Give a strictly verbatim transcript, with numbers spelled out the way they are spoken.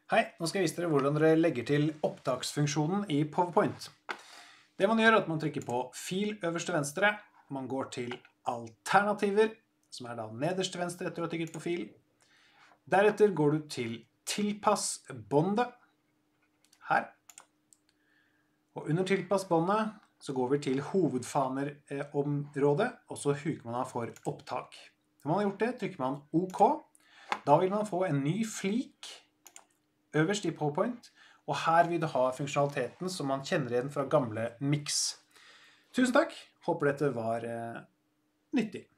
Hei, nå skal jeg vise dere hvordan dere legger til opptaksfunksjonen i PowerPoint. Det man gjør er at man trykker på Fil øverst til venstre, man går til Alternativer, som er da nederst til venstre etter å ha trykket på Fil. Deretter går du til Tilpass båndet, her. Og under Tilpass båndet så går vi til hovedfanerområdet, og så huker man av for opptak. Når man har gjort det, trykker man OK. Da vil man få en ny flik øverst i PowerPoint, og her vil du ha funksjonaliteten som man kjenner igjen fra gamle Mix. Tusen takk, håper dette var eh, nyttig.